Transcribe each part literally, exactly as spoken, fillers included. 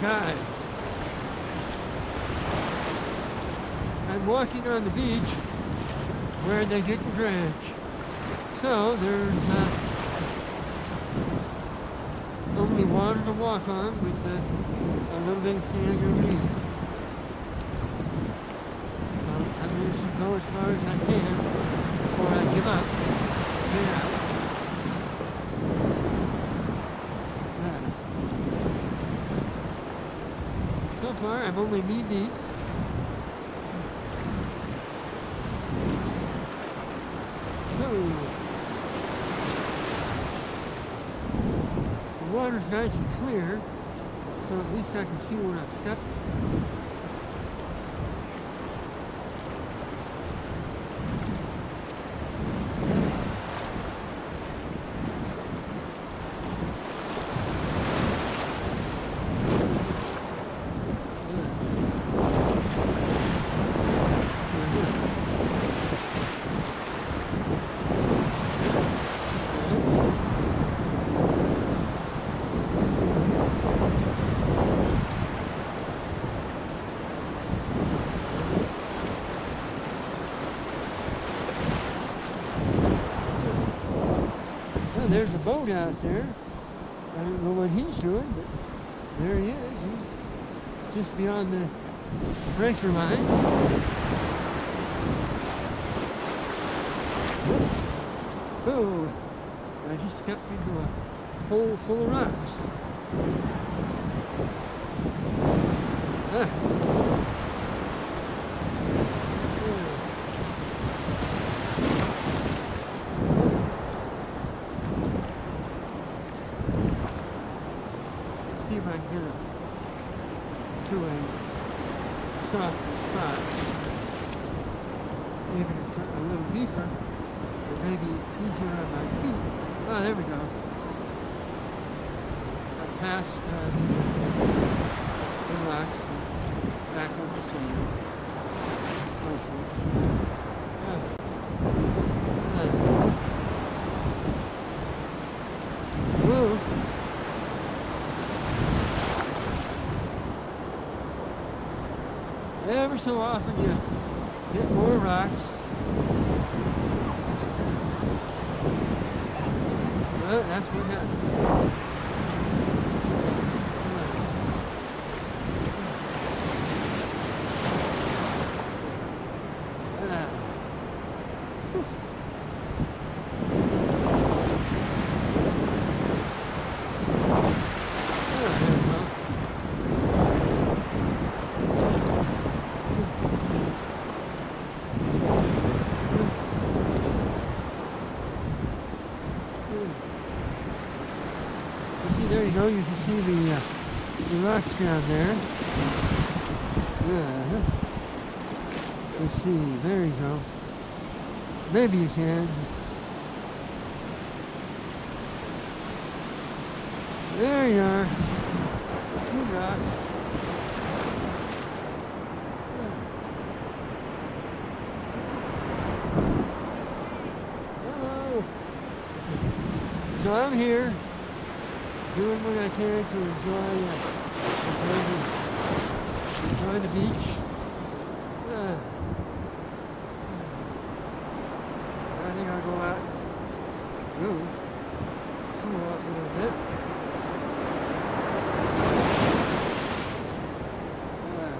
guy. I'm walking on the beach where they didn't dredge. So there's uh, only water to walk on with uh, a little bit of sand underneath. Well, I'm going to go as far as I can before I give up. Get out. Yeah. So far, I'm only knee deep. The water's nice and clear, so at least I can see where I'm stepping. There's a boat out there. I don't know what he's doing, but there he is. He's just beyond the breaker line. Oh, I just stepped into a hole full of rocks. Ah. See if I can get it to a soft spot. Maybe it's a little deeper, but maybe easier on my feet. Oh, there we go. I passed uh, the, the rocks and back on the sand. Hopefully. Uh, uh. Whoa. Ever so often you hit more rocks. But that's what happens. Ah. There you go, you can see the, uh, the rocks down there. Yeah. Let's see, there you go. Maybe you can. There you are. Two rocks. Hello. So I'm here, doing what I can to enjoy, uh, enjoy the beach. Uh, I think I'll go out and go cool off a little bit. Uh,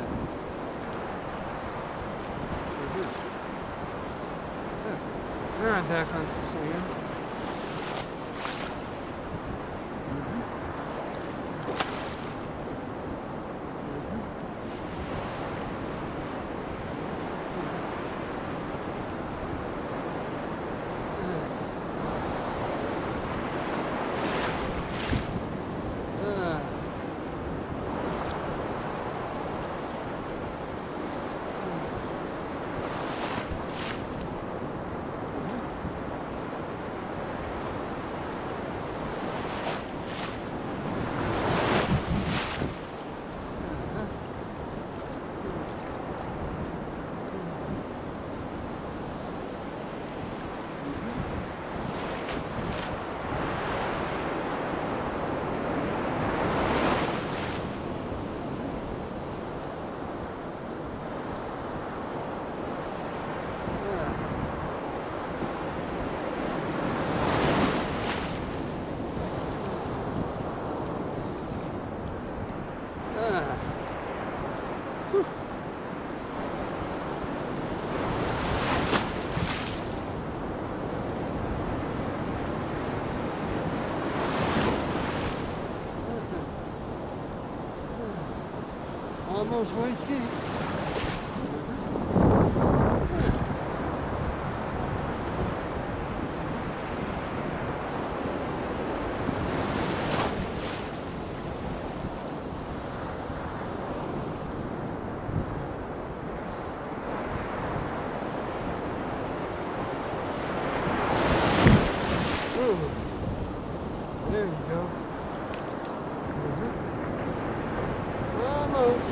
now I'm back on some sand. almost waist deep. There you go. Mm-hmm. Almost.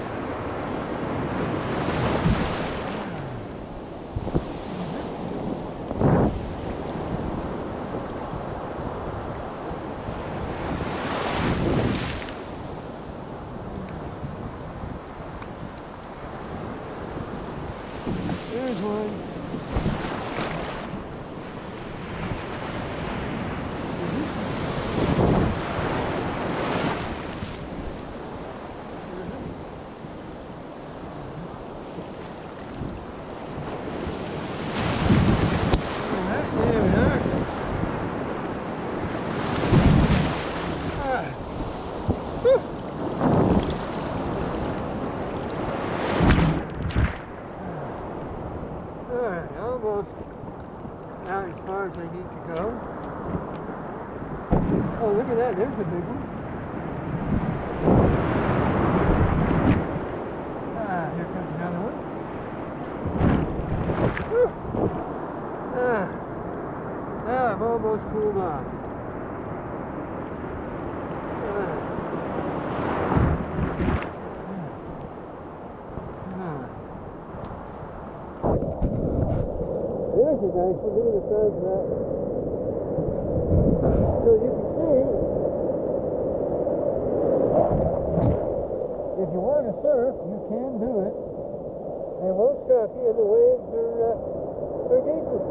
There's one. Alright, almost out as far as I need to go. Oh, look at that, there's a big one. Ah, here comes another one. Whew. Ah, now I've almost pulled off. Ah. There's a nice one. Look at the size of that. So you can see, if you want to surf, you can do it. It won't stop you, and the waves are, uh, are decent.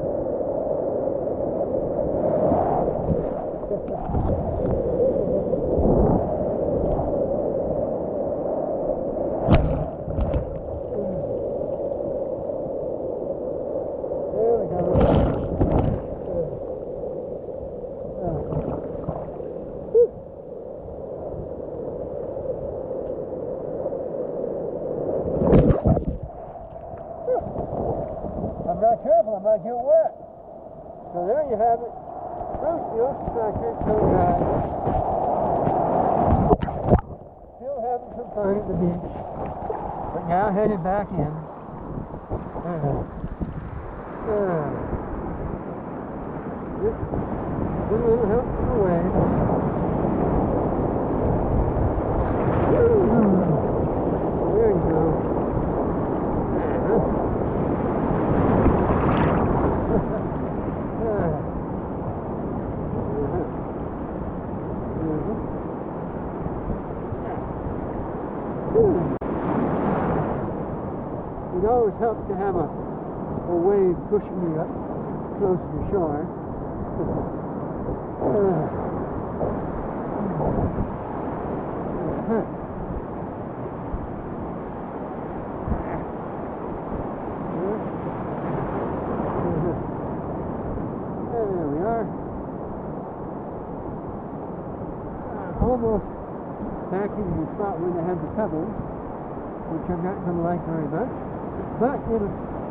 There we go. I'm not careful, I might get wet. So there you have it. Bruce, the Oceanside Trenchcoat guy. Still having some fun at the beach, but now headed back in. Uh, uh, just a little help from the waves. There you go. It always helps to have a, a wave pushing you up close to the shore. uh. There we are. Uh, almost back into the spot where they have the pebbles, which I'm not going to like very much. But it'll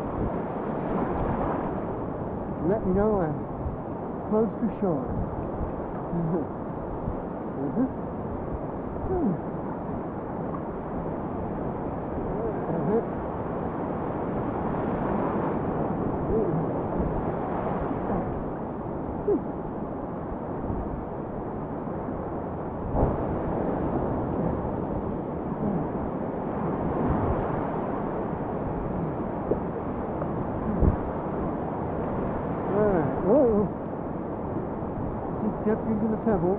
let me know I'm close to shore. Mm-hmm. Mm-hmm. Mm. Mm-hmm. Whoa! Just stepped into the pebbles.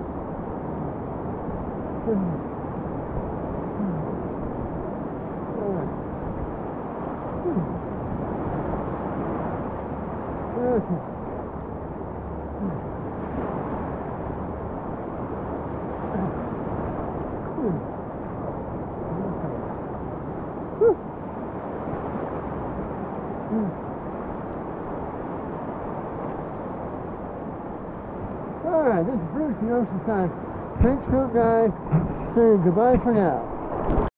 Alright, this is Bruce, the Oceanside Trenchcoat guy, saying goodbye for now.